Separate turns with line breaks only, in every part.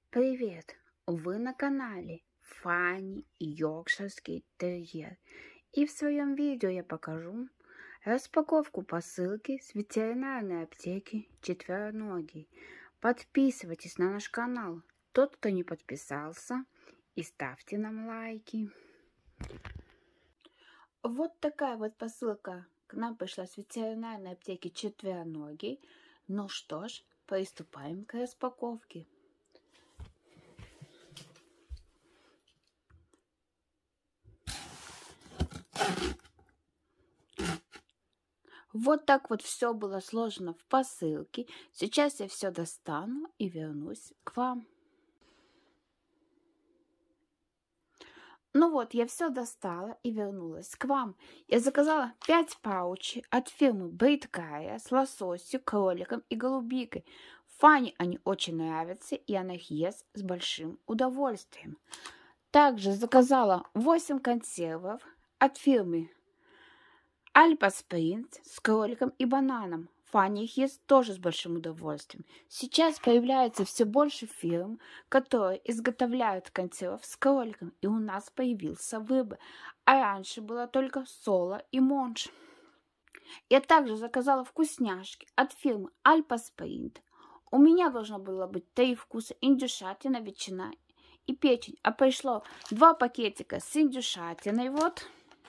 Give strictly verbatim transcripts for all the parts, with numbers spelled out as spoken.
Привет! Вы на канале Фанни Йоркширский терьер. И в своем видео я покажу распаковку посылки с ветеринарной аптеки четвероногий. Подписывайтесь на наш канал, тот, кто не подписался, и ставьте нам лайки. Вот такая вот посылка к нам пришла с ветеринарной аптеки четвероногий. Ну что ж, приступаем к распаковке. Вот так вот все было сложено в посылке. Сейчас я все достану и вернусь к вам. Ну вот, я все достала и вернулась к вам. Я заказала пять паучей от фирмы Бриткая с лососью, кроликом и голубикой. Фане они очень нравятся, и она их ест с большим удовольствием. Также заказала восемь консервов от фирмы Альпа Спринт с кроликом и бананом. Фанни их ест тоже с большим удовольствием. Сейчас появляется все больше фирм, которые изготовляют консервов с кроликом, и у нас появился выбор. А раньше было только Соло и Монж. Я также заказала вкусняшки от фирмы Альпа Спринт. У меня должно было быть три вкуса: индюшатина, ветчина и печень. А пришло два пакетика с индюшатиной, вот,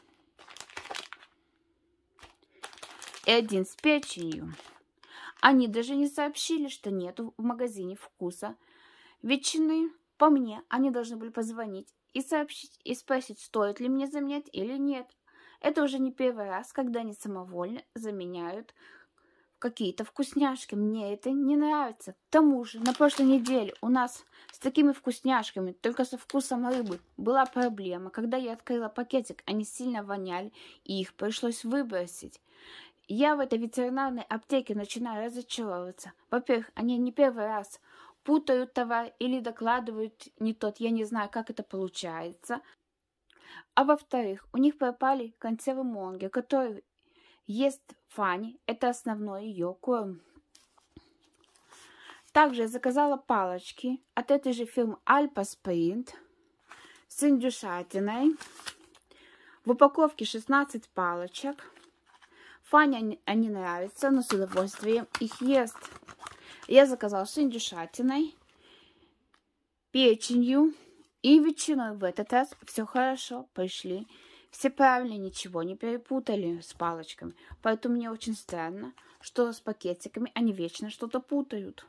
и один с печенью. Они даже не сообщили, что нету в магазине вкуса ветчины. По мне, они должны были позвонить и сообщить, и спросить, стоит ли мне заменять или нет. Это уже не первый раз, когда они самовольно заменяют какие-то вкусняшки. Мне это не нравится. К тому же, на прошлой неделе у нас с такими вкусняшками, только со вкусом рыбы, была проблема. Когда я открыла пакетик, они сильно воняли, и их пришлось выбросить. Я в этой ветеринарной аптеке начинаю разочаровываться. Во-первых, они не первый раз путают товар или докладывают не тот. Я не знаю, как это получается. А во-вторых, у них пропали консервы Монги, которые ест Фанни. Это основной ее корм. Также я заказала палочки от этой же фирмы Альпа Спринт с индюшатиной. В упаковке шестнадцать палочек. Фане они, они нравятся, но с удовольствием их ест. Я заказала с индюшатиной, печенью и ветчиной. В этот раз все хорошо, пришли все правильно, ничего не перепутали с палочками. Поэтому мне очень странно, что с пакетиками они вечно что-то путают.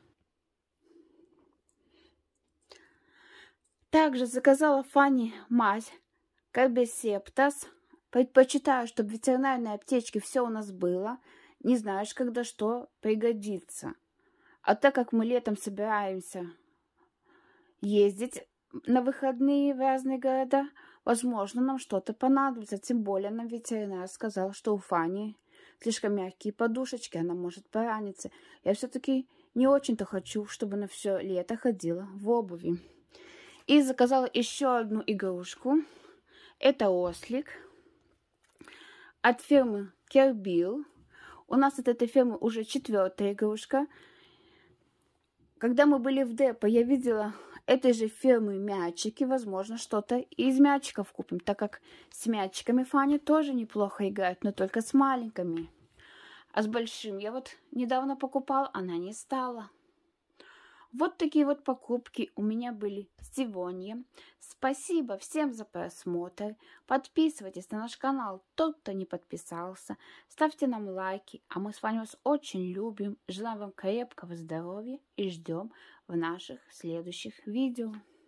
Также заказала Фане мазь Корбисептас. Предпочитаю, чтобы в ветеринарной аптечке все у нас было. Не знаешь, когда что пригодится. А так как мы летом собираемся ездить на выходные в разные города, возможно, нам что-то понадобится. Тем более нам ветеринар сказал, что у Фани слишком мягкие подушечки, она может пораниться. Я все-таки не очень-то хочу, чтобы на все лето ходила в обуви. И заказала еще одну игрушку. Это ослик от фирмы Кербил. У нас от этой фирмы уже четвертая игрушка. Когда мы были в депо, я видела этой же фирмы мячики. Возможно, что-то из мячиков купим, так как с мячиками Фанни тоже неплохо играет, но только с маленькими. А с большим я вот недавно покупала, она не стала. Вот такие вот покупки у меня были сегодня. Спасибо всем за просмотр. Подписывайтесь на наш канал, тот, кто не подписался. Ставьте нам лайки, а мы с вами вас очень любим. Желаем вам крепкого здоровья и ждем в наших следующих видео.